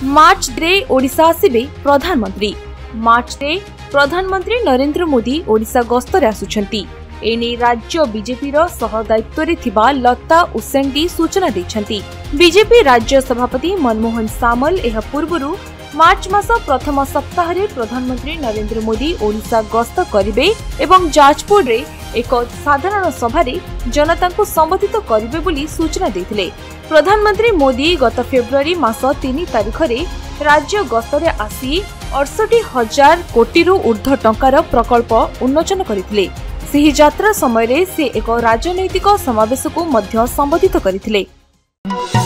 मार्च रे ओडिशा आसिबे प्रधानमंत्री। मार्च रे प्रधानमंत्री नरेंद्र मोदी ओडिशा गस्तरे आसुछंती। एने राज्य बीजेपी रो सहदायित्व रे थिबा लता उसेंडी सूचना दैछंती। बीजेपी राज्य सभापति मनमोहन सामल एहा पूर्वरु मार्च मास प्रथम सप्ताह रे प्रधानमंत्री नरेंद्र मोदी ओडिशा गस्त करिवे एवं जाजपुर रे एक साधारण सभा रे जनता को संबोधित करिवे बोली सूचना दैथिले। प्रधानमंत्री मोदी गत फेब्रुआरी मास 3 तारिख रे राज्य गस्तरे आसी 68,000 कोटी रु ऊर्ध्व टंकार प्रकल्प उन्मोचन करथिले। सेही यात्रा समय रे से एक राजनैतिक समावेश को मध्य संबोधित करथिले।